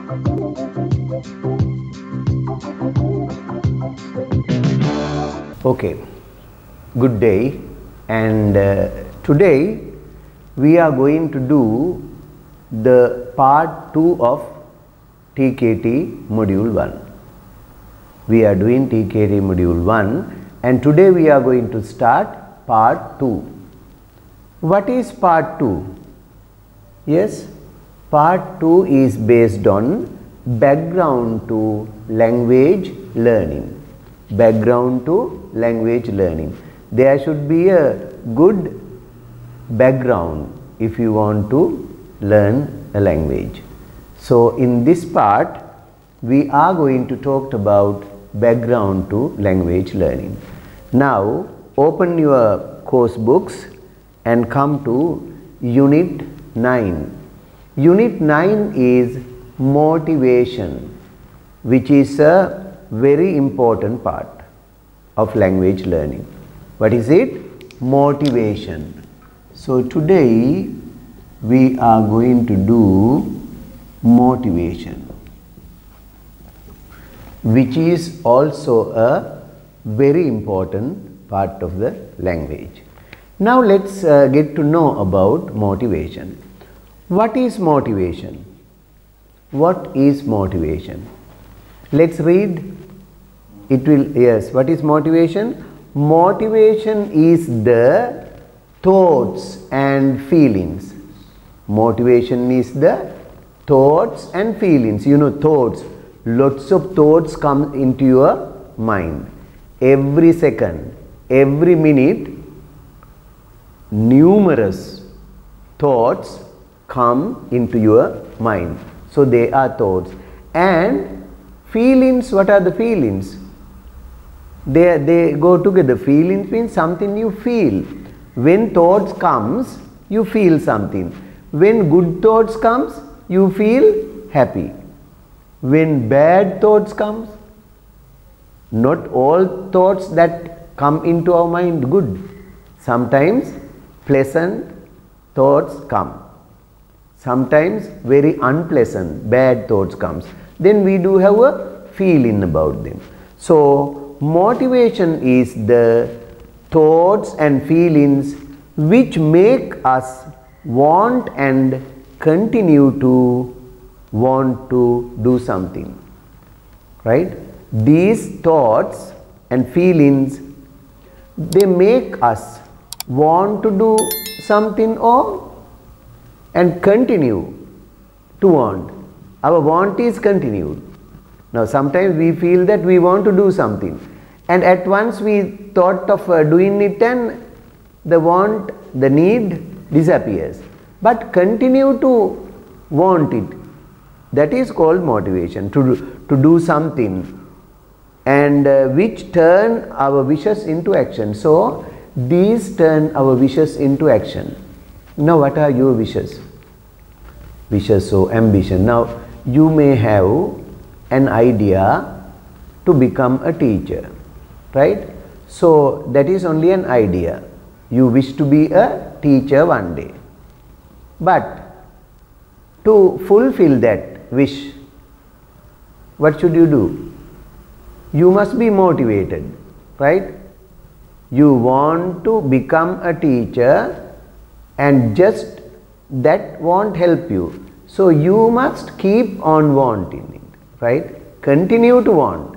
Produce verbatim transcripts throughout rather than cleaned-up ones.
Okay, good day, and uh, today we are going to do the part two of T K T module one. We are doing T K T module one, and today we are going to start part two. What is part two? Yes, part two is based on background to language learning. Background to language learning. There should be a good background if you want to learn a language. So in this part we are going to talk about background to language learning. Now open your course books and come to unit nine. Unit nine is motivation, which is a very important part of language learning. What is it? Motivation. So today we are going to do motivation, which is also a very important part of the language. Now let's uh, get to know about motivation. What is motivation? What is motivation? Let's read. It will, yes, what is motivation? Motivation is the thoughts and feelings. Motivation is the thoughts and feelings. You know, thoughts, lots of thoughts come into your mind. Every second, every minute, numerous thoughts come into your mind. So they are thoughts. And feelings, what are the feelings? They, they go together. Feelings means something you feel. When thoughts comes, you feel something. When good thoughts comes, you feel happy. When bad thoughts comes, not all thoughts that come into our mind good. Sometimes pleasant thoughts come. Sometimes very unpleasant, bad thoughts comes. Then we do have a feeling about them. So motivation is the thoughts and feelings which make us want and continue to want to do something, right? These thoughts and feelings, they make us want to do something or and continue to want. Our want is continued. Now sometimes we feel that we want to do something, and at once we thought of uh, doing it and the want, the need disappears. But continue to want it. That is called motivation, to do, to do something, and uh, which turn our wishes into action. So these turn our wishes into action. Now what are your wishes? Wishes, so ambition. Now you may have an idea to become a teacher, right? So that is only an idea. You wish to be a teacher one day. But to fulfill that wish, what should you do? You must be motivated, right? You want to become a teacher, and just that won't help you. So you must keep on wanting it. Right? Continue to want.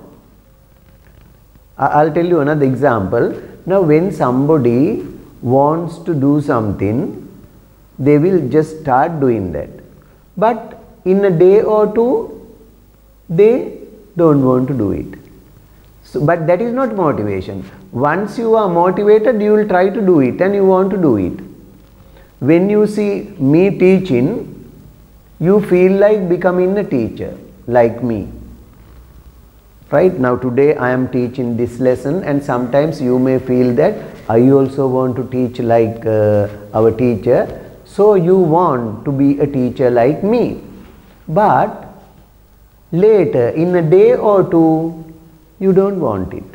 I'll tell you another example. Now when somebody wants to do something, they will just start doing that. But in a day or two, they don't want to do it. So, but that is not motivation. Once you are motivated, you will try to do it and you want to do it. When you see me teaching, you feel like becoming a teacher, like me. Right? Now today I am teaching this lesson, and sometimes you may feel that I also want to teach like uh, our teacher. So you want to be a teacher like me. But later, in a day or two, you don't want it.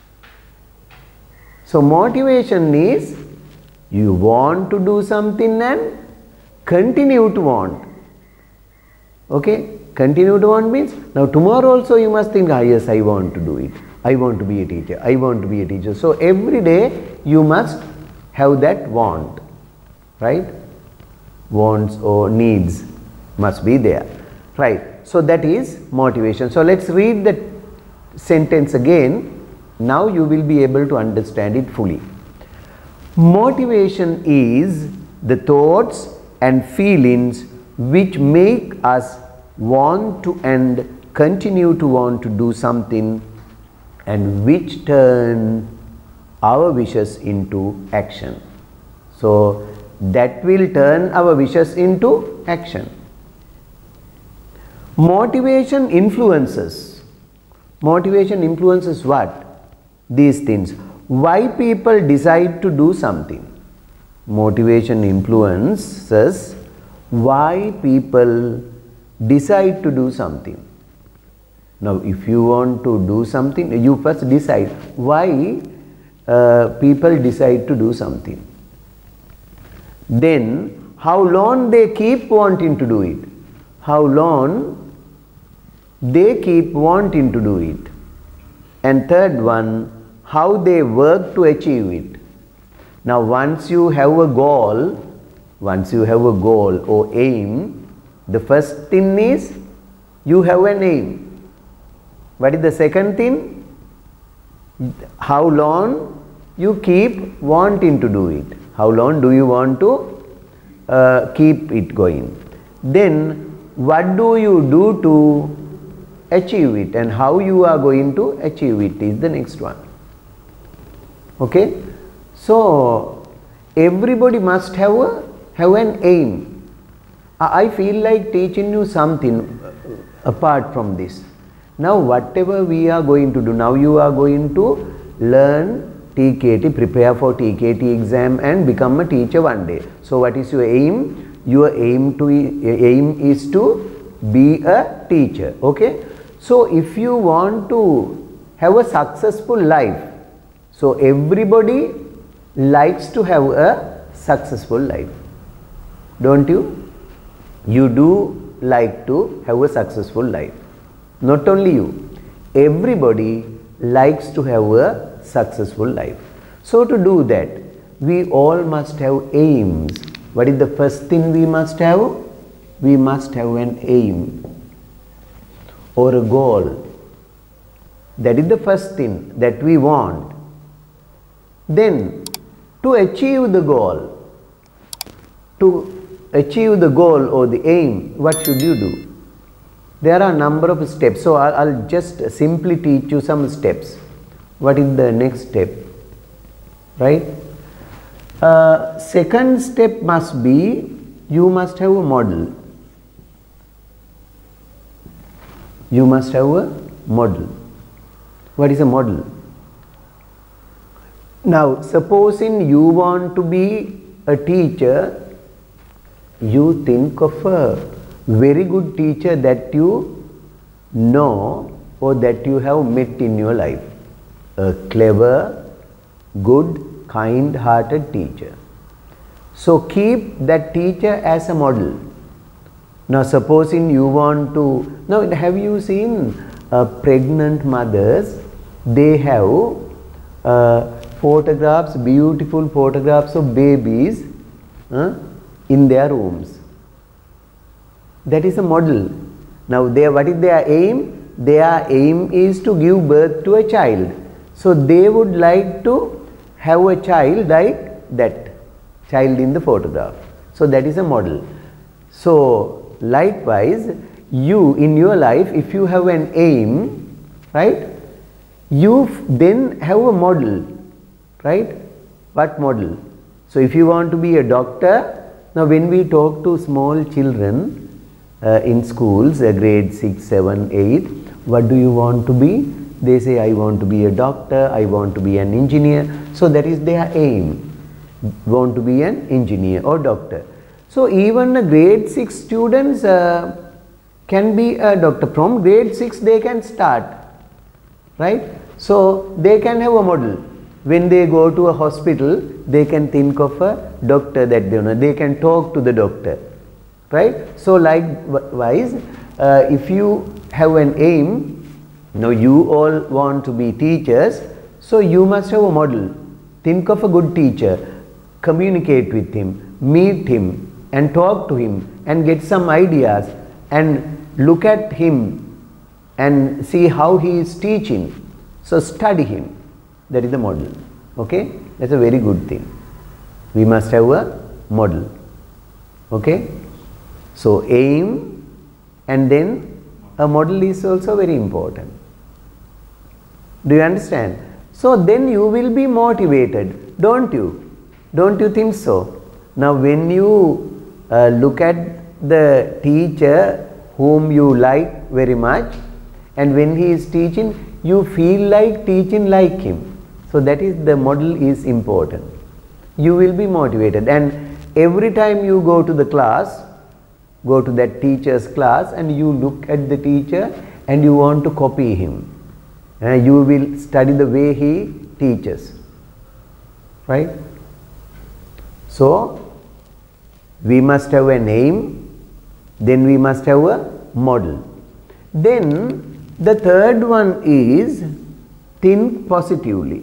So motivation is you want to do something and continue to want. Okay? continue to want means now tomorrow also you must think, ah yes, I want to do it. I want to be a teacher. I want to be a teacher. So every day you must have that want, right? Wants or needs must be there, right? So that is motivation. So let's read the sentence again. Now you will be able to understand it fully. Motivation is the thoughts and feelings which make us want to and continue to want to do something, and which turn our wishes into action. So that will turn our wishes into action. Motivation influences. Motivation influences what? These things. Why people decide to do something. Motivation influences why people decide to do something. Now if you want to do something, you first decide why uh, people decide to do something. Then how long they keep wanting to do it. How long they keep wanting to do it. And third one, how they work to achieve it. Now once you have a goal, once you have a goal or aim, the first thing is you have an aim. What is the second thing? How long you keep wanting to do it. How long do you want to uh, keep it going. Then what do you do to achieve it, and how you are going to achieve it is the next one. Okay. So everybody must have a, have an aim. I feel like teaching you something apart from this. Now whatever we are going to do, now you are going to learn T K T, prepare for T K T exam and become a teacher one day. So what is your aim? Your aim to aim is to be a teacher. Okay. So if you want to have a successful life, so everybody likes to have a successful life, don't you? You do like to have a successful life. Not only you, everybody likes to have a successful life. So to do that, we all must have aims. What is the first thing we must have? We must have an aim or a goal. That is the first thing that we want. Then to achieve the goal, to achieve the goal or the aim, what should you do? There are a number of steps. So I'll, I'll just simply teach you some steps. What is the next step? Right? Uh, second step must be, you must have a model. You must have a model. What is a model? Now supposing you want to be a teacher, you think of a very good teacher that you know or that you have met in your life. A clever, good, kind-hearted teacher. So keep that teacher as a model. Now supposing you want to, now have you seen uh, pregnant mothers, they have uh, photographs, beautiful photographs of babies uh, in their rooms. That is a model. Now they, what is their aim? Their aim is to give birth to a child. So they would like to have a child like that child in the photograph. So that is a model. So likewise, you in your life, if you have an aim, right, you then have a model, right? What model? So if you want to be a doctor, now when we talk to small children uh, in schools, uh, grade six, seven, eight, what do you want to be? They say, I want to be a doctor, I want to be an engineer. So that is their aim, want to be an engineer or doctor. So even a grade six students uh, can be a doctor. From grade six they can start, right? So they can have a model. When they go to a hospital, they can think of a doctor that they know. They can talk to the doctor. right? So likewise, uh, if you have an aim, now you all want to be teachers, so you must have a model. Think of a good teacher, communicate with him, meet him and talk to him and get some ideas and look at him and see how he is teaching. So study him. That is the model. Okay? That's a very good thing. We must have a model. Okay? So aim and then a model is also very important. Do you understand? So then you will be motivated, don't you? Don't you think so? Now when you uh, look at the teacher whom you like very much, and when he is teaching, you feel like teaching like him. So that is, the model is important. You will be motivated, and every time you go to the class, go to that teacher's class and you look at the teacher and you want to copy him. Uh, you will study the way he teaches, right? So we must have a name, then we must have a model. Then the third one is think positively.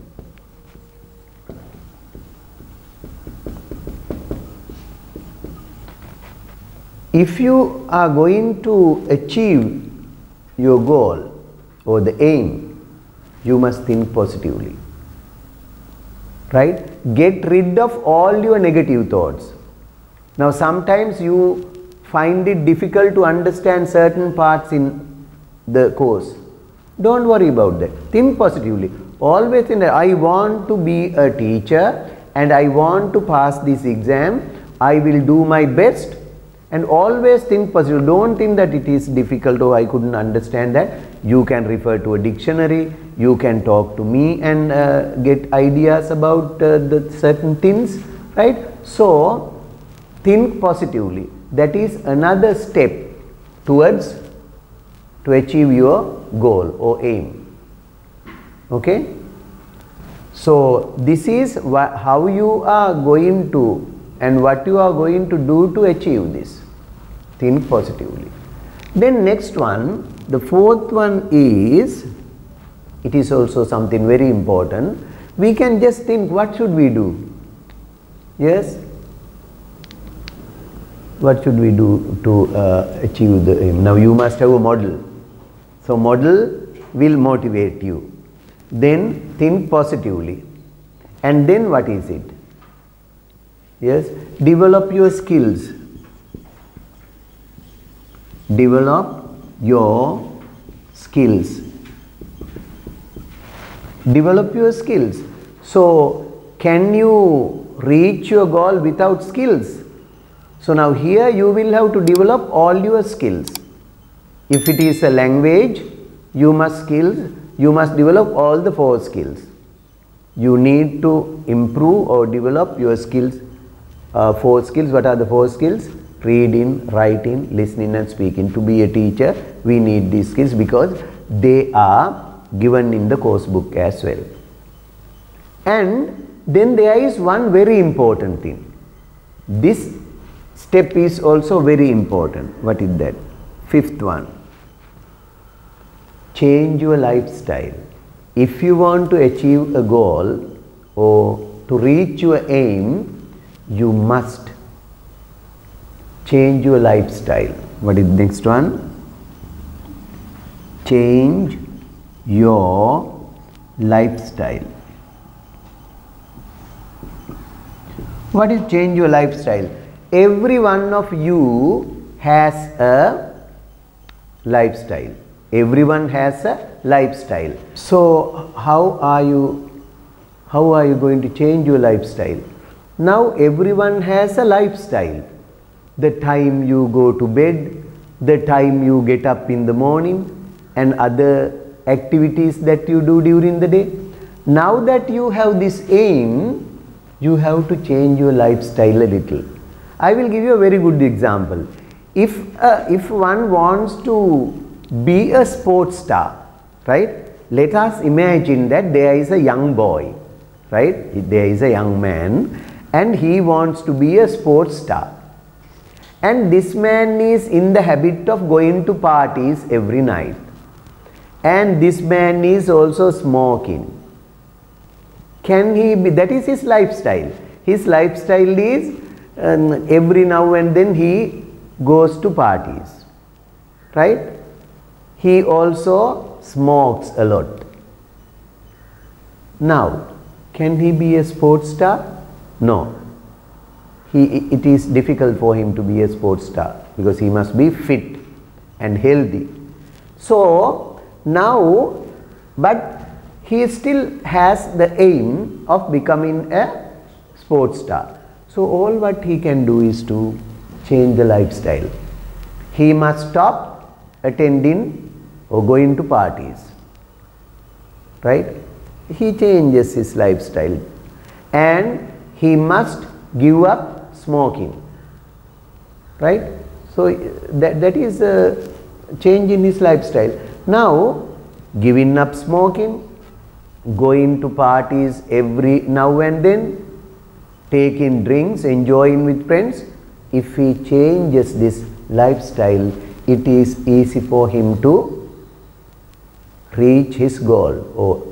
If you are going to achieve your goal or the aim, you must think positively, right? Get rid of all your negative thoughts. Now sometimes you find it difficult to understand certain parts in the course. Don't worry about that. Think positively. Always think that I want to be a teacher and I want to pass this exam. I will do my best. And always think positive. Don't think that it is difficult or I couldn't understand that. You can refer to a dictionary. You can talk to me and uh, get ideas about uh, the certain things, right? So think positively. That is another step towards to achieve your goal or aim. Okay? So this is how you are going to and what you are going to do to achieve this. Think positively. Then next one, the fourth one is, it is also something very important. We can just think, what should we do? Yes? What should we do to uh, achieve the aim? Now you must have a model. So model will motivate you. Then think positively. And then what is it? Yes? Develop your skills. Develop your skills. Develop your skills. So can you reach your goal without skills? So now here you will have to develop all your skills. If it is a language, you must skills, you must develop all the four skills. You need to improve or develop your skills, uh, four skills. What are the four skills? Reading, writing, listening and speaking. To be a teacher, we need these skills because they are given in the course book as well. And then there is one very important thing. This step is also very important. What is that? Fifth one. Change your lifestyle. If you want to achieve a goal or to reach your aim, you must change your lifestyle. What is the next one? Change your lifestyle. What is change your lifestyle? Every one of you has a lifestyle. Everyone has a lifestyle. So how are you, how are you going to change your lifestyle? Now everyone has a lifestyle. The time you go to bed, the time you get up in the morning and other activities that you do during the day. Now that you have this aim, you have to change your lifestyle a little. I will give you a very good example. If, uh, if one wants to be a sports star, right? Let us imagine that there is a young boy, right? There is a young man and he wants to be a sports star. and this man is in the habit of going to parties every night, and this man is also smoking. Can he be, that is his lifestyle. His lifestyle is um, every now and then he goes to parties, right? He also smokes a lot. Now, can he be a sports star? No. He, it is difficult for him to be a sports star because he must be fit and healthy. So, now, but he still has the aim of becoming a sports star. So, all what he can do is to change the lifestyle. He must stop attending or going to parties, right? He changes his lifestyle, and he must give up smoking, right? So, that, that is a change in his lifestyle. Now, giving up smoking, going to parties every now and then, taking drinks, enjoying with friends, if he changes this lifestyle, it is easy for him to reach his goal or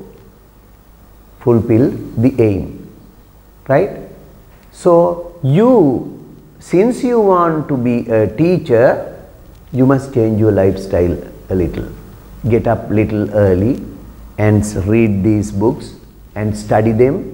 fulfill the aim, right? So, you, since you want to be a teacher, you must change your lifestyle a little. Get up little early and read these books and study them.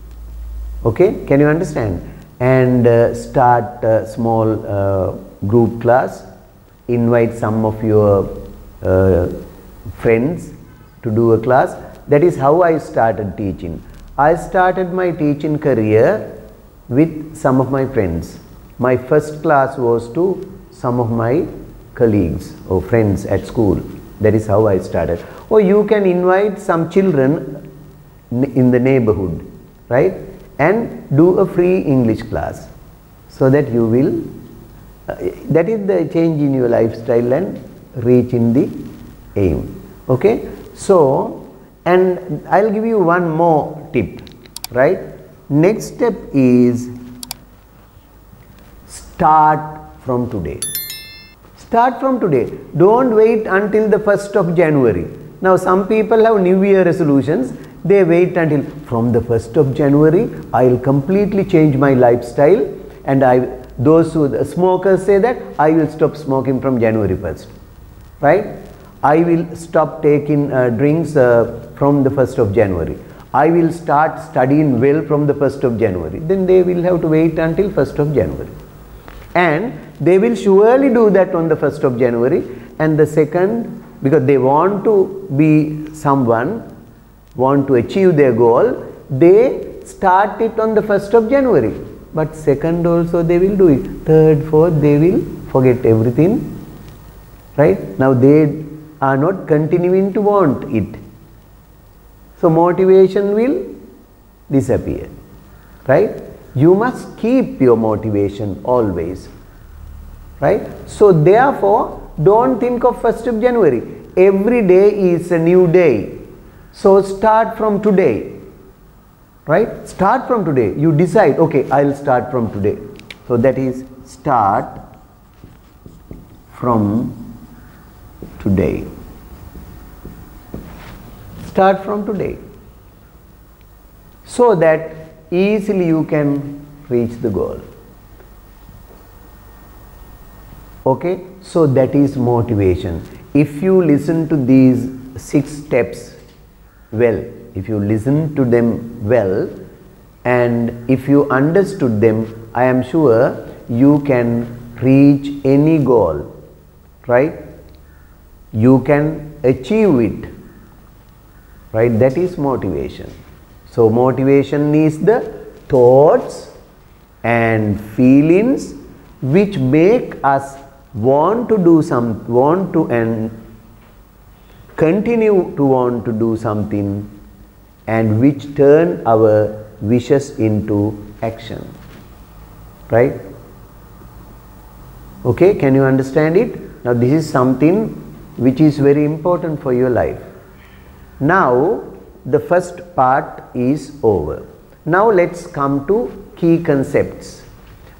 Okay, can you understand? And uh, start a small uh, group class. Invite some of your uh, friends to do a class. That is how I started teaching. I started my teaching career with some of my friends. My first class was to some of my colleagues or friends at school. That is how I started. Or you can invite some children in the neighborhood, right? And do a free English class, so that you will, uh, that is the change in your lifestyle and reach in the aim. Okay? So, and I'll give you one more tip, right? Next step is start from today. Start from today. Don't wait until the first of January. Now, some people have New Year resolutions. They wait until from the first of January, I will completely change my lifestyle, and I, those who, the smokers say that I will stop smoking from January first, right? I will stop taking uh, drinks uh, from the first of January. I will start studying well from the first of January. Then they will have to wait until first of January. And they will surely do that on the first of January, and the second, because they want to be someone, want to achieve their goal, they start it on the first of January. But second also they will do it. Third, fourth, they will forget everything, right? Now they are not continuing to want it. So motivation will disappear, right? You must keep your motivation always, right? So therefore, don't think of first of January. Every day is a new day. So start from today, right? Start from today. You decide, okay, I will start from today. So that is start from today. Start from today. So that easily you can reach the goal. Okay? So that is motivation. If you listen to these six steps well, if you listen to them well, and if you understood them, I am sure you can reach any goal, right? You can achieve it, right? That is motivation. So motivation is the thoughts and feelings which make us want to do some, want to and continue to want to do something, and which turn our wishes into action, right? Okay, can you understand it? Now this is something which is very important for your life. Now the first part is over. Now let's come to key concepts.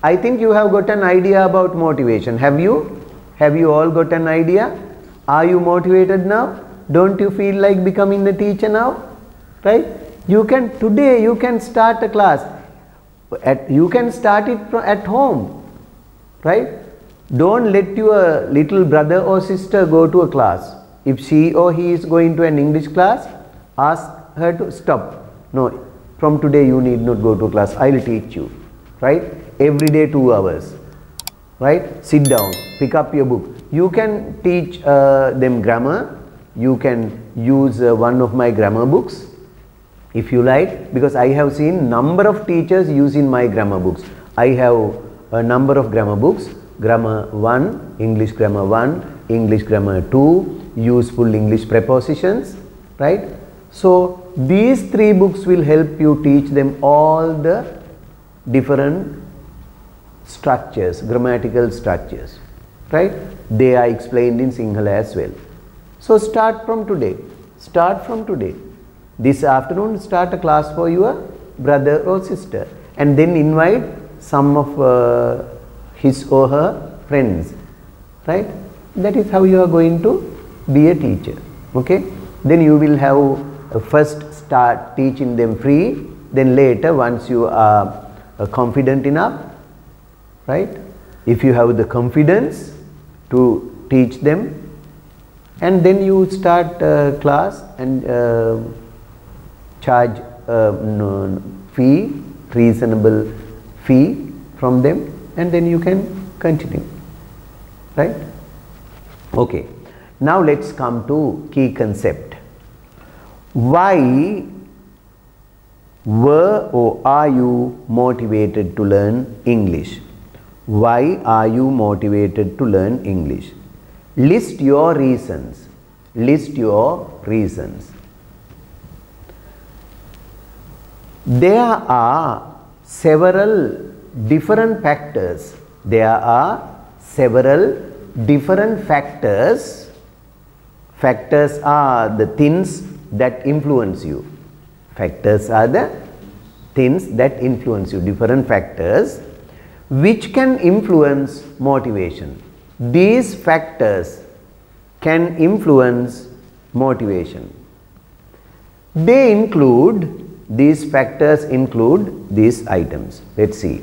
I think you have got an idea about motivation. Have you? Have you all got an idea? Are you motivated now? Don't you feel like becoming a teacher now? Right? You can, today you can start a class. At, you can start it at home. Right? Don't let your little brother or sister go to a class. If she or he is going to an English class, ask her to stop. No, from today you need not go to class. I will teach you. Right? Every day two hours. Right? Sit down, pick up your book. You can teach uh, them grammar. You can use uh, one of my grammar books if you like, because I have seen number of teachers using my grammar books. I have a number of grammar books. Grammar one, English grammar one, English grammar two, useful English prepositions, right? So these three books will help you teach them all the different structures, grammatical structures, right? They are explained in Sinhala as well. So start from today. Start from today. This afternoon start a class for your brother or sister, and then invite some of uh, his or her friends, right? That is how you are going to be a teacher. Okay? Then you will have uh, first start teaching them free, then later once you are uh, confident enough, right? If you have the confidence to teach them, and then you start uh, class and uh, charge uh, no, fee, reasonable fee from them, and then you can continue, right? Okay, now let's come to key concept. Why were or are you motivated to learn English? Why are you motivated to learn English? List your reasons. List your reasons. There are several different factors. There are several different factors. Factors are the things that influence you. Factors are the things that influence you. Different factors which can influence motivation. These factors can influence motivation. They include, these factors include these items. Let's see.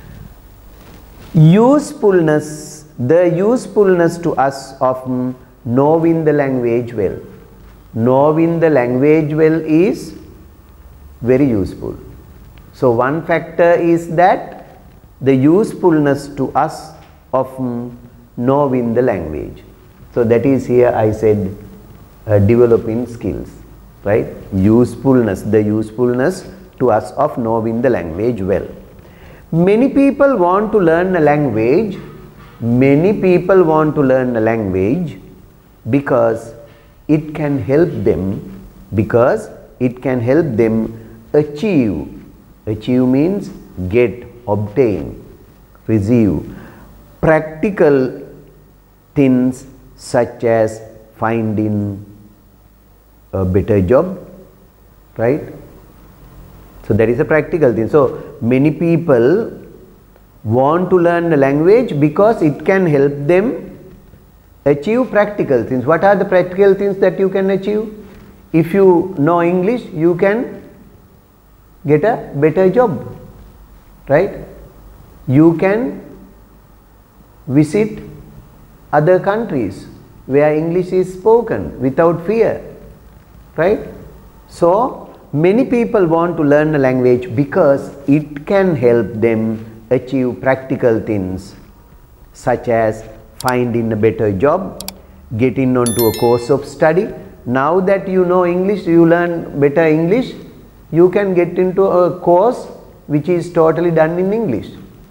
Usefulness, the usefulness to us of knowing the language well. Knowing the language well is very useful. So one factor is that the usefulness to us of knowing the language. So that is here I said uh, developing skills, right? Usefulness, the usefulness to us of knowing the language well. Many people want to learn a language, many people want to learn a language because it can help them, because it can help them achieve. Achieve means get, obtain, receive practical things such as finding a better job, right? So that is a practical thing. So many people want to learn a language because it can help them achieve practical things. What are the practical things that you can achieve? If you know English, you can get a better job, right? You can visit other countries where English is spoken without fear, right? So many people want to learn a language because it can help them achieve practical things such as finding a better job, getting onto a course of study. Now that you know English, you learn better English, you can get into a course which is totally done in English.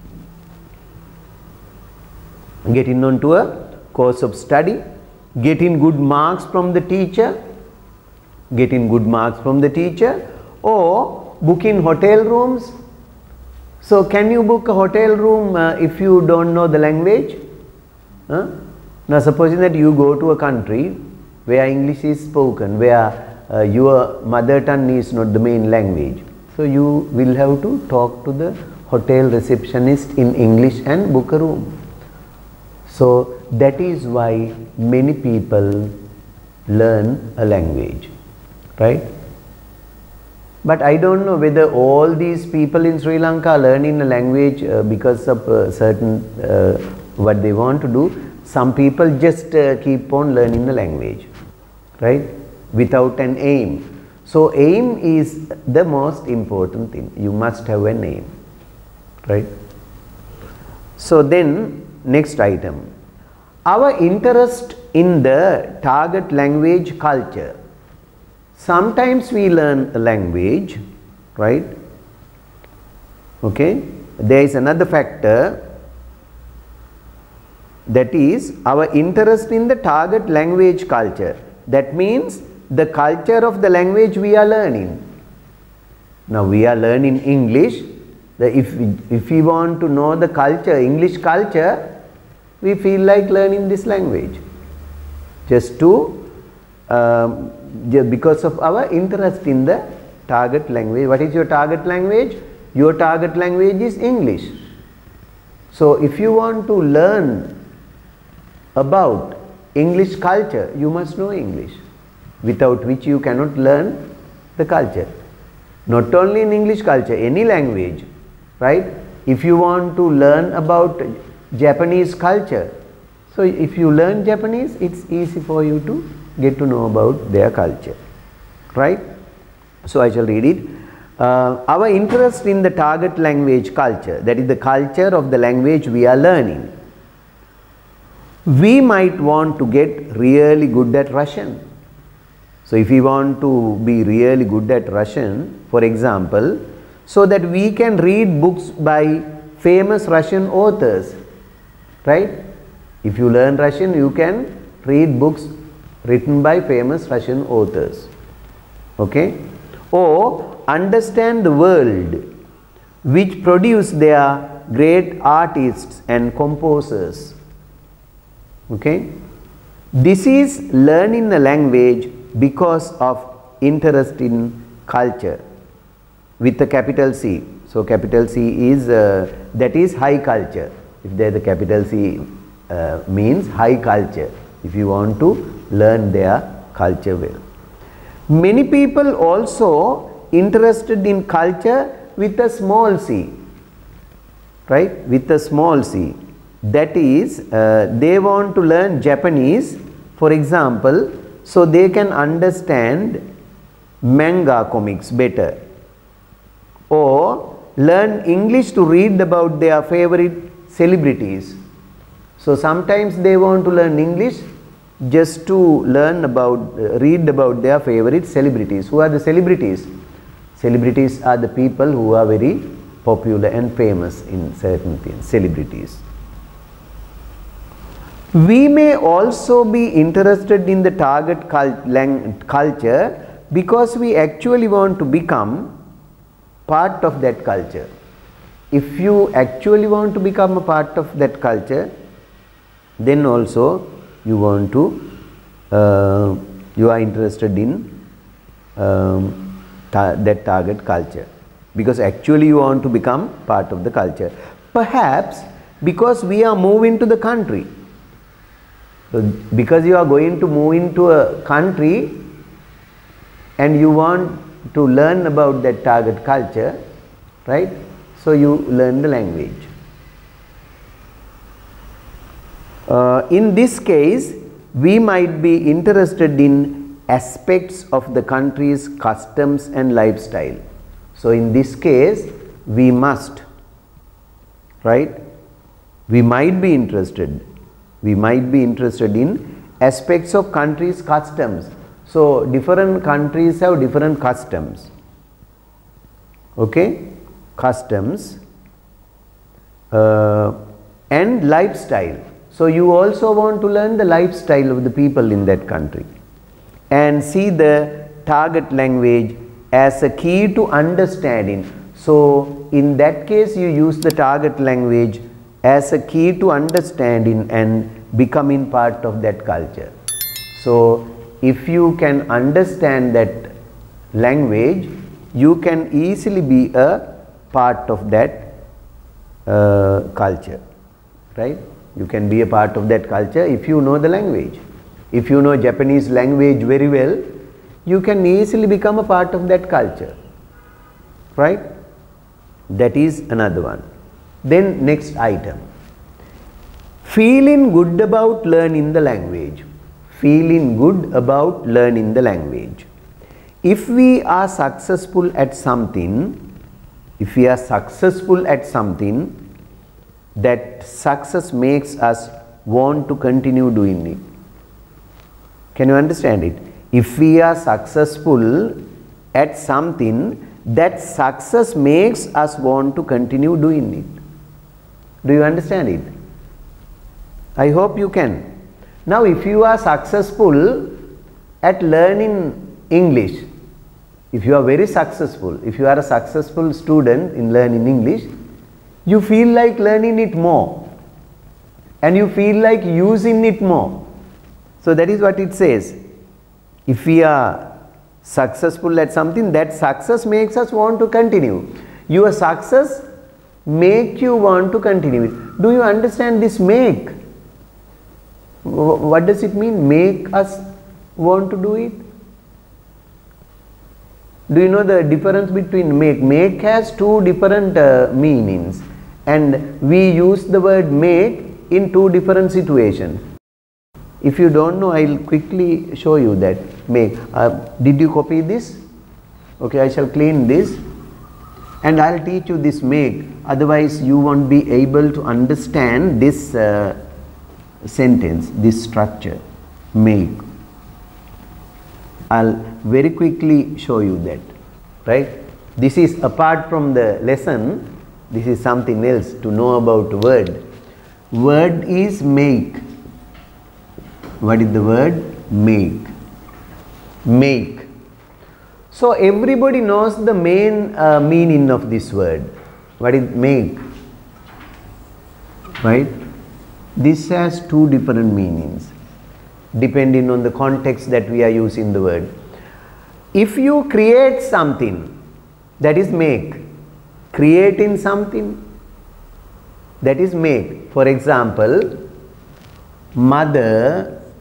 Getting onto a course of study, getting good marks from the teacher, getting good marks from the teacher, or booking hotel rooms. So can you book a hotel room uh, if you don't know the language? Huh? Now supposing that you go to a country where English is spoken, where uh, your mother tongue is not the main language, so you will have to talk to the hotel receptionist in English and book a room. So that is why many people learn a language, right? But I don't know whether all these people in Sri Lanka learning a language uh, because of uh, certain uh, what they want to do. Some people just uh, keep on learning the language, right, without an aim. So aim is the most important thing. You must have an aim, right? So then next item, our interest in the target language culture. Sometimes we learn a language, right? Okay, there is another factor, that is our interest in the target language culture. That means the culture of the language we are learning. Now we are learning English. The, if, we, if we want to know the culture, English culture, we feel like learning this language. Just to, um, just because of our interest in the target language. What is your target language? Your target language is English. So if you want to learn about English culture, you must know English, without which you cannot learn the culture. Not only in English culture, any language, right? If you want to learn about Japanese culture, so if you learn Japanese, it's easy for you to get to know about their culture, right? So I shall read it. Uh, our interest in the target language culture, that is the culture of the language we are learning. We might want to get really good at Russian. So if we want to be really good at Russian, for example, so that we can read books by famous Russian authors, right? If you learn Russian, you can read books written by famous Russian authors, okay? Or understand the world which produce their great artists and composers. Okay, this is learning a language because of interest in culture with a capital C. So capital C is uh, that is high culture. If there the capital C uh, means high culture, if you want to learn their culture well. Many people also interested in culture with a small c, right, with a small c. That is, uh, they want to learn Japanese, for example, so they can understand manga comics better, or learn English to read about their favorite celebrities. So sometimes they want to learn English just to learn about, uh, read about their favorite celebrities. Who are the celebrities? Celebrities are the people who are very popular and famous in certain things, celebrities. We may also be interested in the target cult culture because we actually want to become part of that culture. If you actually want to become a part of that culture, then also you want to, uh, you are interested in um, ta that target culture, because actually you want to become part of the culture. Perhaps because we are moving to the country. So because you are going to move into a country and you want to learn about that target culture, right? So you learn the language. Uh, in this case, we might be interested in aspects of the country's customs and lifestyle. So in this case, we must, right? We might be interested. We might be interested in aspects of country's customs. So different countries have different customs. Okay, customs uh, and lifestyle. So you also want to learn the lifestyle of the people in that country and see the target language as a key to understanding. So in that case, you use the target language as a key to understanding and becoming part of that culture. So if you can understand that language, you can easily be a part of that uh, culture, right? You can be a part of that culture if you know the language. If you know Japanese language very well, you can easily become a part of that culture, right? That is another one. Then next item, feeling good about learning the language. Feeling good about learning the language. If we are successful at something, if we are successful at something, that success makes us want to continue doing it. Can you understand it? If we are successful at something, that success makes us want to continue doing it. Do you understand it? I hope you can. Now, if you are successful at learning English, if you are very successful, if you are a successful student in learning English, you feel like learning it more and you feel like using it more. So that is what it says. If we are successful at something, that success makes us want to continue. Your success make you want to continue it. Do you understand this make? What does it mean? Make us want to do it? Do you know the difference between make? Make has two different uh, meanings, and we use the word make in two different situations. If you don't know, I will quickly show you that make. Uh, did you copy this? Okay, I shall clean this and I will teach you this make. Otherwise, you won't be able to understand this uh, sentence, this structure, make. I'll very quickly show you that, right? This is apart from the lesson, this is something else to know about word. Word is make. What is the word? Make. Make. So everybody knows the main uh, meaning of this word. What is make? Right? This has two different meanings depending on the context that we are using the word. If you create something, that is make. Creating something, that is make. For example, mother,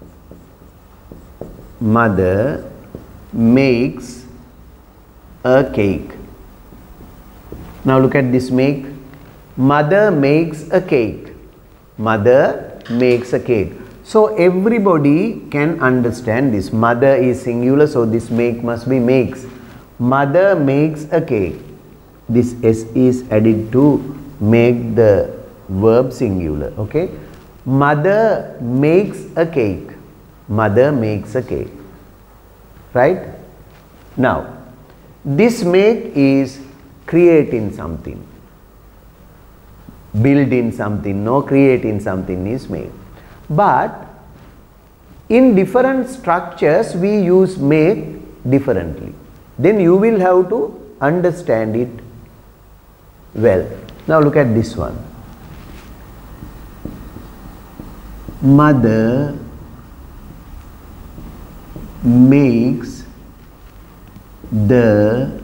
mother makes a cake. Now look at this make. Mother makes a cake. Mother makes a cake. So everybody can understand this. Mother is singular, so this make must be makes. Mother makes a cake. This S is added to make the verb singular. Okay. Mother makes a cake. Mother makes a cake. Right? Now, this make is creating something. Building something, no, creating something is make. But in different structures we use make differently. Then you will have to understand it well. Now look at this one. Mother makes the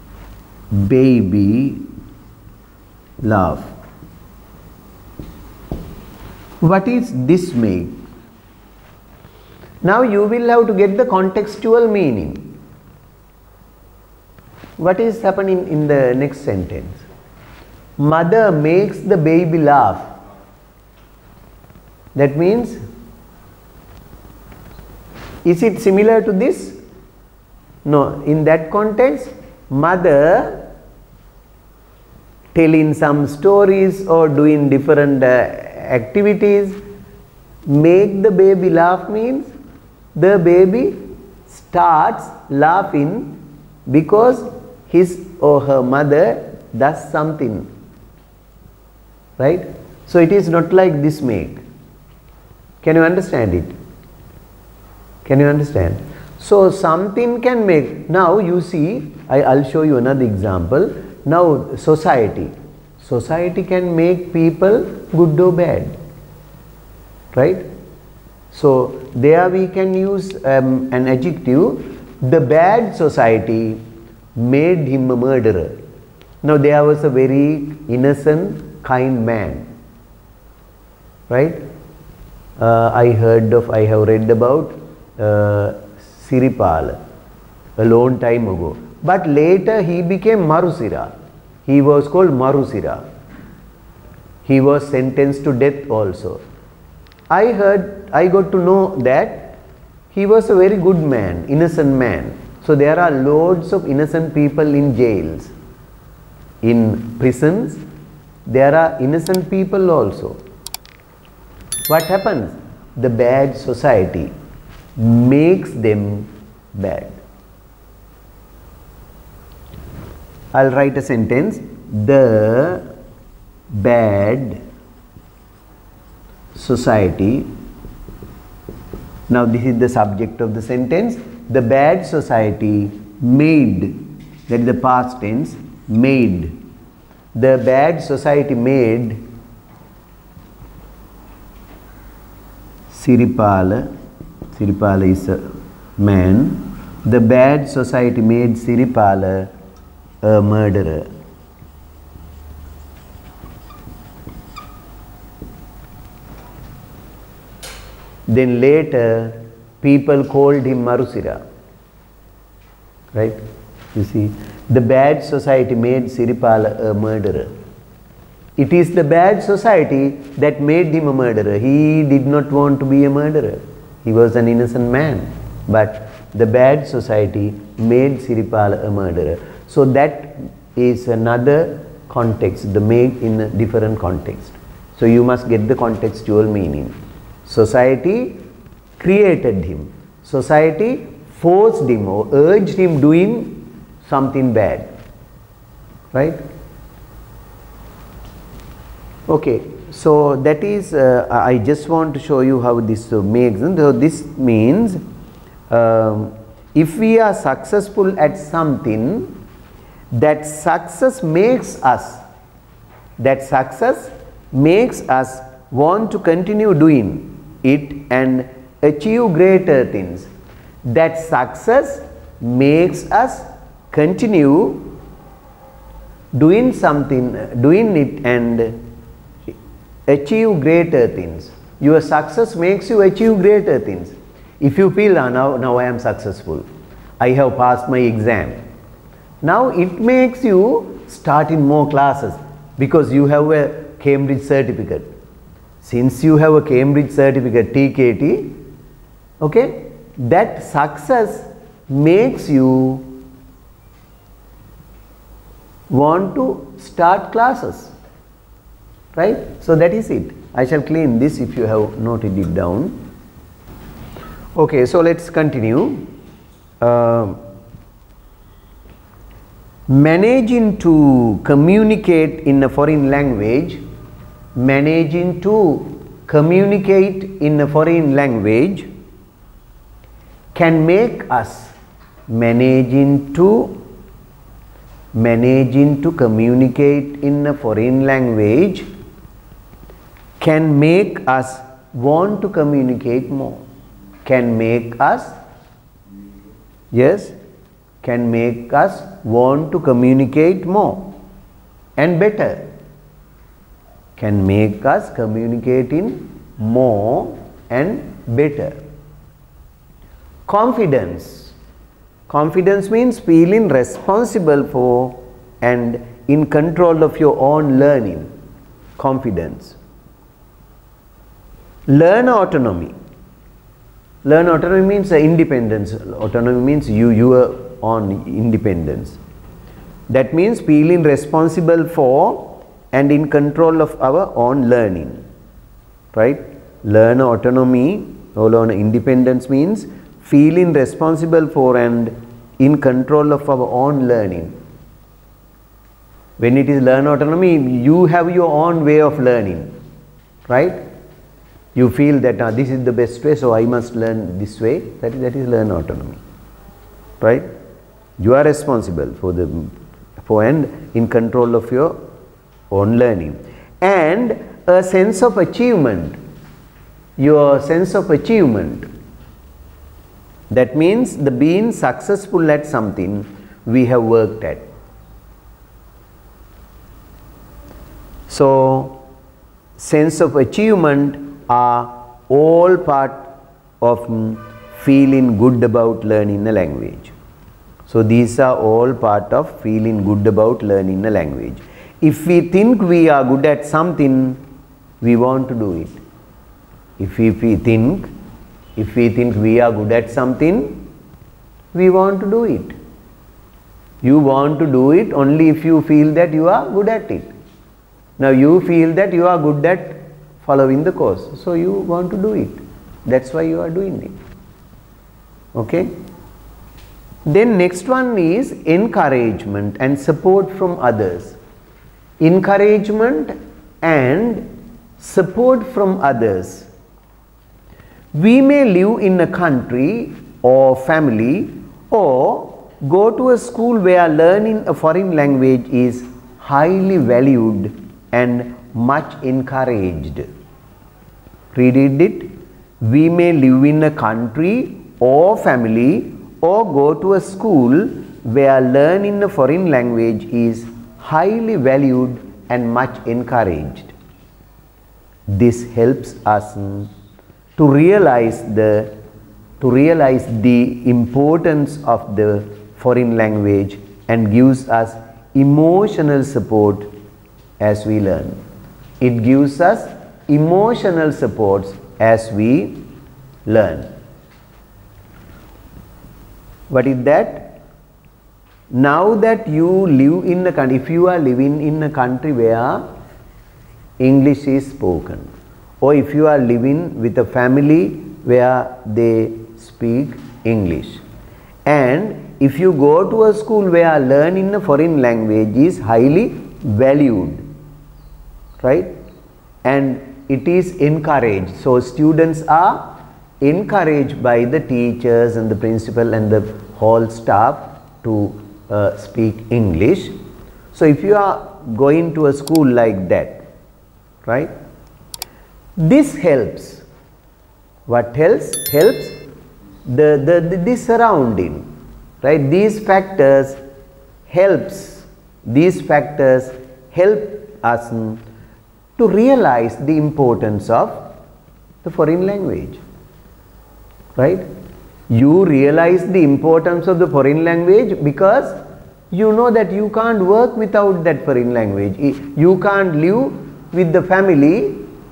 baby laugh. What is this make? Now you will have to get the contextual meaning. What is happening in the next sentence? Mother makes the baby laugh. That means, is it similar to this? No, in that context, mother telling some stories or doing different uh, activities make the baby laugh means the baby starts laughing because his or her mother does something, right? So it is not like this make. Can you understand it? Can you understand? So something can make. Now you see, I, I'll show you another example. Now society. Society can make people good or bad, right? So there we can use um, an adjective. The bad society made him a murderer. Now there was a very innocent kind man, right? Uh, I heard of, I have read about uh, Siripala a long time ago. But later he became Marusira. He was called Marusira. He was sentenced to death also. I heard, I got to know that he was a very good man, innocent man. So there are loads of innocent people in jails. In prisons, there are innocent people also. What happens? The bad society makes them bad. I'll write a sentence. The bad society. Now this is the subject of the sentence. The bad society made, that is the past tense, made. The bad society made Siripala, Siripala is a man. The bad society made Siripala a murderer. Then later people called him Marusira, right? You see, the bad society made Siripala a murderer. It is the bad society that made him a murderer. He did not want to be a murderer. He was an innocent man. But the bad society made Siripala a murderer. So that is another context, the made in a different context. So you must get the contextual meaning. Society created him. Society forced him or urged him doing something bad. Right? Okay, so that is, uh, I just want to show you how this uh, makes sense. So this means um, if we are successful at something, that success makes us, that success makes us want to continue doing it and achieve greater things. That success makes us continue doing something, doing it and achieve greater things. Your success makes you achieve greater things. If you feel, ah, now, now I am successful, I have passed my exam. Now it makes you start in more classes because you have a Cambridge certificate. Since you have a Cambridge certificate, T K T, okay, that success makes you want to start classes. Right? So that is it. I shall clean this if you have noted it down. Okay, so let's continue. Uh, managing to communicate in a foreign language, managing to communicate in a foreign language can make us, managing to, managing to communicate in a foreign language can make us want to communicate more, can make us, yes, can make us want to communicate more and better, can make us communicating more and better. Confidence. Confidence means feeling responsible for and in control of your own learning. Confidence. Learner autonomy. Learner autonomy means independence. Autonomy means you, your own independence. That means feeling responsible for and in control of our own learning. Right? Learner autonomy or learner independence means feeling responsible for and in control of our own learning. When it is learner autonomy, you have your own way of learning. Right? You feel that uh, this is the best way, so I must learn this way. That is, that is learner autonomy. Right? You are responsible for the for and in control of your own learning. And a sense of achievement. Your sense of achievement. That means the being successful at something we have worked at. So sense of achievement are all part of mm, feeling good about learning a language. So these are all part of feeling good about learning a language. If we think we are good at something, we want to do it. If we, if we think, if we think we are good at something, we want to do it. You want to do it only if you feel that you are good at it. Now you feel that you are good at following the course, so you want to do it. That's why you are doing it. Okay? Then next one is encouragement and support from others. Encouragement and support from others. We may live in a country or family or go to a school where learning a foreign language is highly valued and much encouraged. Read it. We may live in a country or family or go to a school where learning a foreign language is highly valued and much encouraged. This helps us to realize the to realize the importance of the foreign language and gives us emotional support as we learn. It gives us emotional support as we learn. What is that? Now that you live in a country, if you are living in a country where English is spoken, or if you are living with a family where they speak English, and if you go to a school where learning a foreign language is highly valued, right, and it is encouraged, so students are encouraged by the teachers and the principal and the whole staff to uh, speak English. So if you are going to a school like that, right, this helps. What helps? Helps the, the, the, the surrounding, right? These factors helps, these factors help us to realize the importance of the foreign language, right? You realize the importance of the foreign language because you know that you can't work without that foreign language. You can't live with the family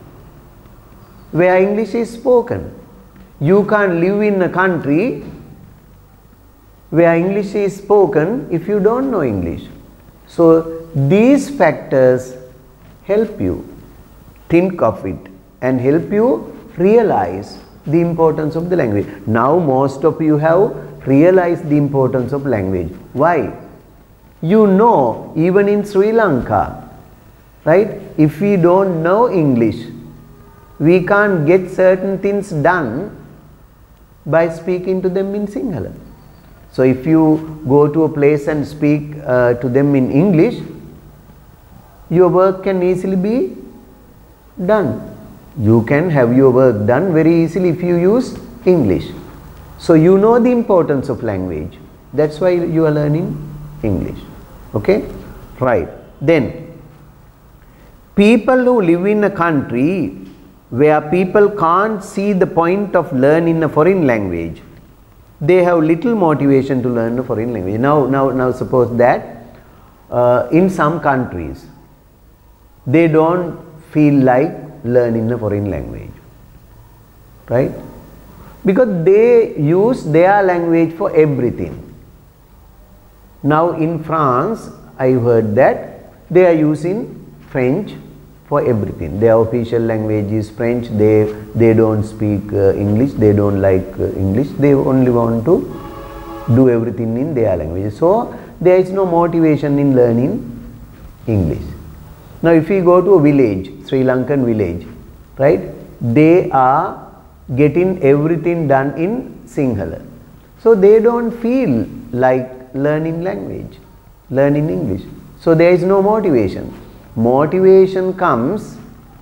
where English is spoken. You can't live in a country where English is spoken if you don't know English. So these factors help you think of it and help you realize the importance of the language. Now most of you have realized the importance of language. Why? You know, even in Sri Lanka, right, if we don't know English, we can't get certain things done by speaking to them in Sinhala. So if you go to a place and speak uh, to them in English, your work can easily be done. You can have your work done very easily if you use English. So you know the importance of language. That's why you are learning English. Okay? Right. Then, people who live in a country where people can't see the point of learning a foreign language, they have little motivation to learn a foreign language. Now, now, now suppose that uh, in some countries, they don't feel like learning a foreign language, right? Because they use their language for everything. Now in France, I heard that they are using French for everything. Their official language is French. They they don't speak uh, English. They don't like uh, English. They only want to do everything in their language. So there is no motivation in learning English. Now if we go to a village, Sri Lankan village, right, they are getting everything done in Sinhala. So they don't feel like learning language, learning English. So there is no motivation. Motivation comes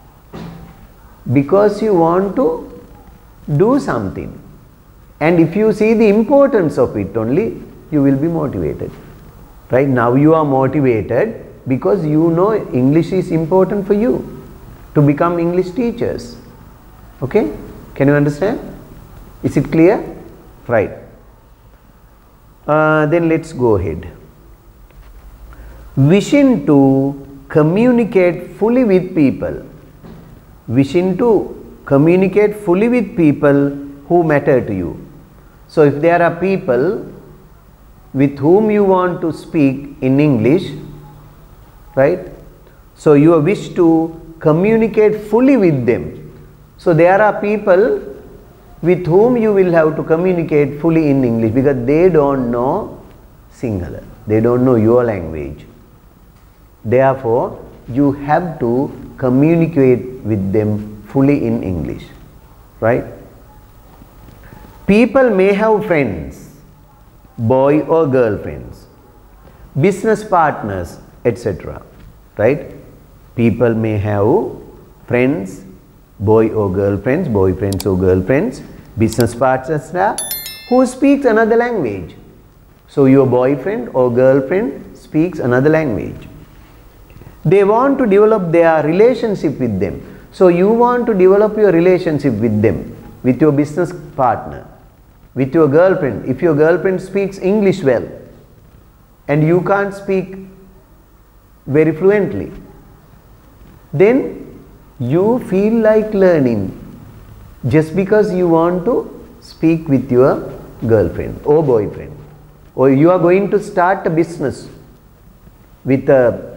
because you want to do something. And if you see the importance of it only, you will be motivated. Right? Now you are motivated Because you know English is important for you to become English teachers. Okay? Can you understand? Is it clear? Right. Uh, then let's go ahead. Wishing to communicate fully with people. Wishing to communicate fully with people who matter to you. So if there are people with whom you want to speak in English, right? So you wish to communicate fully with them. So there are people with whom you will have to communicate fully in English because they don't know Sinhala. They don't know your language. Therefore, you have to communicate with them fully in English, right? People may have friends, boy or girl friends, business partners, et cetera. Right? People may have friends, boy or girl friends, boyfriends or girlfriends, business partners who speaks another language. So your boyfriend or girlfriend speaks another language. They want to develop their relationship with them. So you want to develop your relationship with them, with your business partner, with your girlfriend. If your girlfriend speaks English well and you can't speak very fluently, then you feel like learning just because you want to speak with your girlfriend or boyfriend, or you are going to start a business with a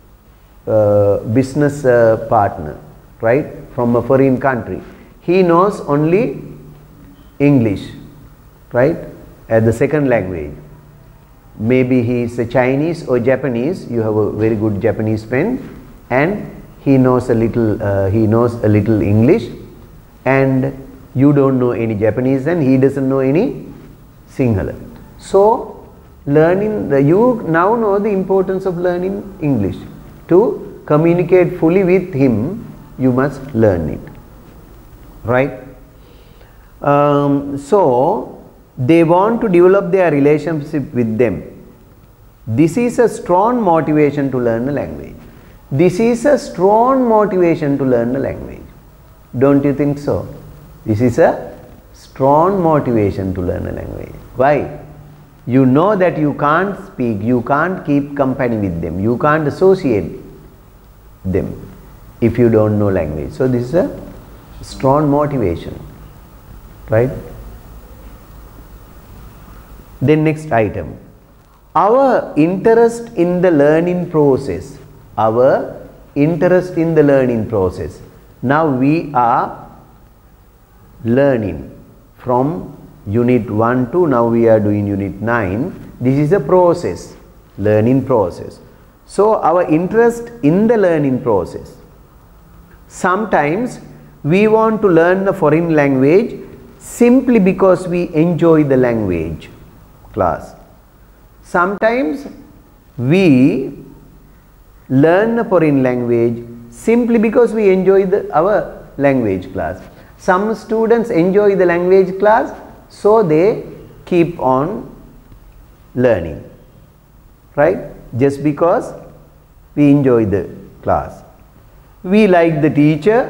uh, business uh, partner, right, from a foreign country. He knows only English, right, as the second language. Maybe he is a Chinese or Japanese. You have a very good Japanese friend and he knows a little uh, he knows a little English, and you don't know any Japanese and he doesn't know any Sinhala. So learning the, you now know the importance of learning English. To communicate fully with him, you must learn it, right? Um, so they want to develop their relationship with them. This is a strong motivation to learn a language. This is a strong motivation to learn a language. Don't you think so? This is a strong motivation to learn a language. Why? You know that you can't speak, you can't keep company with them, you can't associate them if you don't know language. So this is a strong motivation, right? Then next item, our interest in the learning process. Our interest in the learning process. Now we are learning from unit one to now we are doing unit nine. This is a process, learning process. So our interest in the learning process. Sometimes we want to learn the foreign language simply because we enjoy the language class. Sometimes we learn a foreign language simply because we enjoy the, our language class. Some students enjoy the language class, so they keep on learning, right? Just because we enjoy the class. We like the teacher,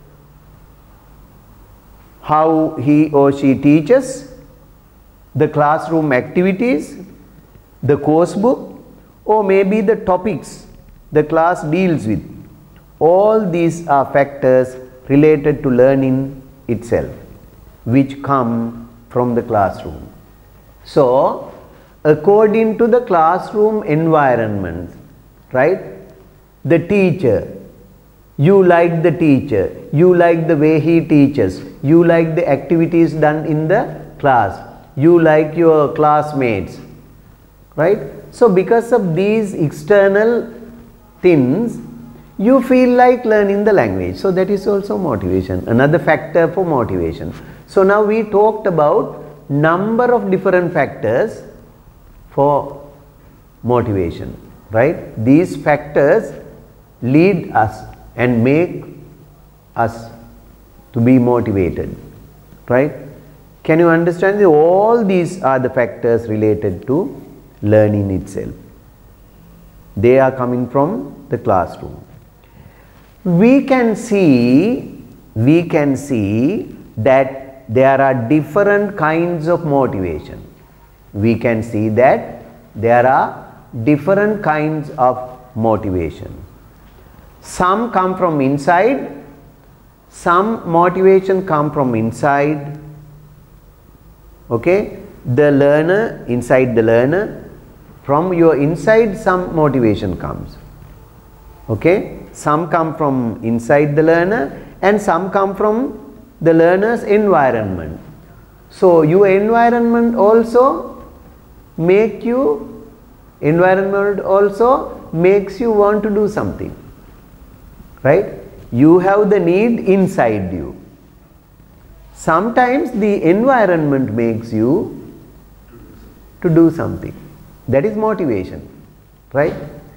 how he or she teaches, the classroom activities, the course book, or maybe the topics the class deals with. All these are factors related to learning itself, which come from the classroom. So according to the classroom environment, right, the teacher, you like the teacher, you like the way he teaches, you like the activities done in the class, you like your classmates, right? So because of these external things, you feel like learning the language. So that is also motivation, another factor for motivation. So now we talked about number of different factors for motivation, right? These factors lead us and make us to be motivated, right? Can you understand that all these are the factors related to learning itself? They are coming from the classroom. We can see, we can see that there are different kinds of motivation. We can see that there are different kinds of motivation. Some come from inside, some motivation come from inside. Okay, the learner, inside the learner, from your inside some motivation comes. Okay, some come from inside the learner and some come from the learner's environment. So your environment also make you, environment also makes you want to do something, right? You have the need inside you. Sometimes the environment makes you to do something. That is motivation, right?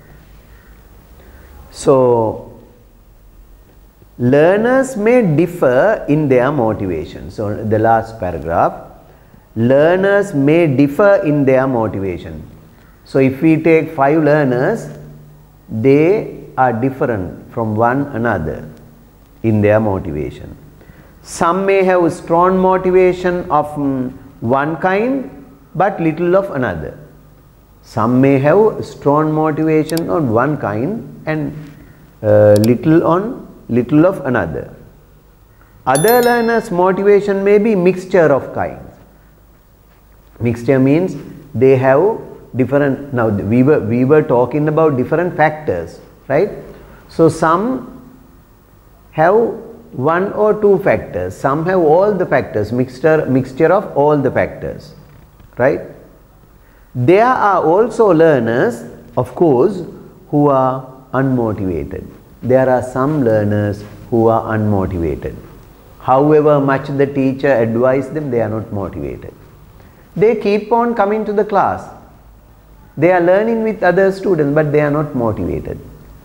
So learners may differ in their motivation. So the last paragraph, learners may differ in their motivation. So if we take five learners, they are different from one another in their motivation. Some may have strong motivation of um, one kind but little of another. Some may have strong motivation on one kind and uh, little on little of another. Other learners' motivation may be mixture of kinds. Mixture means they have different, now we were, we were talking about different factors, right? So some have one or two factors, some have all the factors, mixture, mixture of all the factors, right? There are also learners, of course, who are unmotivated. There are some learners who are unmotivated. However much the teacher advises them, they are not motivated. They keep on coming to the class. They are learning with other students, but they are not motivated.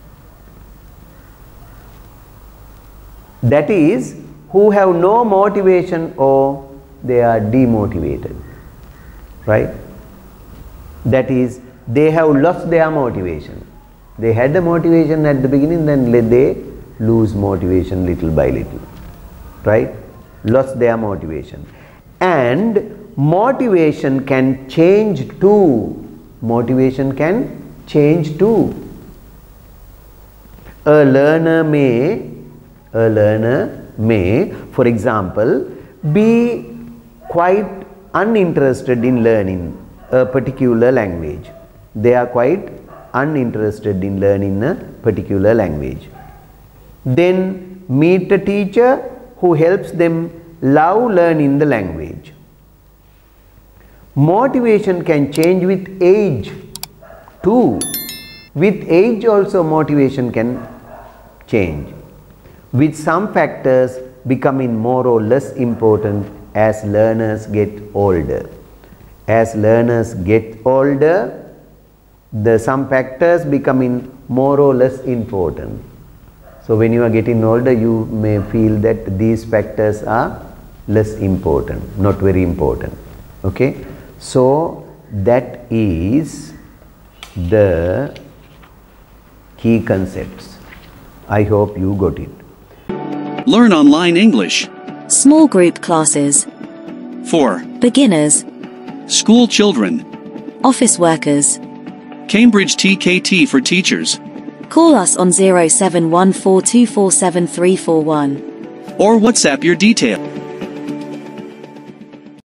That is, who have no motivation or they are demotivated, right? That is, they have lost their motivation. They had the motivation at the beginning, then they lose motivation little by little, right? Lost their motivation. And motivation can change too. Motivation can change too. A learner may, a learner may, for example, be quite uninterested in learning a particular language. They are quite uninterested in learning a particular language. Then meet a teacher who helps them love learning the language. Motivation can change with age too. With age also motivation can change, with some factors becoming more or less important as learners get older. As learners get older, the some factors becoming more or less important. So when you are getting older, you may feel that these factors are less important, not very important. Okay, so that is the key concepts. I hope you got it. Learn online English. Small group classes. For Beginners. School children. Office workers. Cambridge T K T for teachers. Call us on zero seven one four two four seven three four one. Or WhatsApp your details.